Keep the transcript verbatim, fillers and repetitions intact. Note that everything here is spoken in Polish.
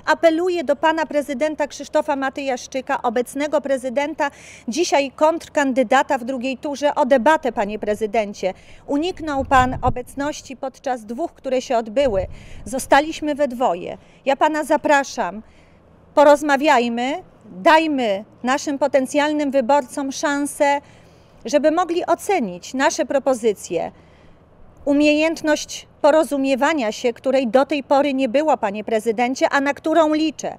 Apeluję do pana prezydenta Krzysztofa Matyjaszczyka, obecnego prezydenta, dzisiaj kontrkandydata w drugiej turze, o debatę, panie prezydencie. Uniknął pan obecności podczas dwóch, które się odbyły. Zostaliśmy we dwoje. Ja pana zapraszam. Porozmawiajmy, dajmy naszym potencjalnym wyborcom szansę, żeby mogli ocenić nasze propozycje. Umiejętność porozumiewania się, której do tej pory nie było, panie prezydencie, a na którą liczę.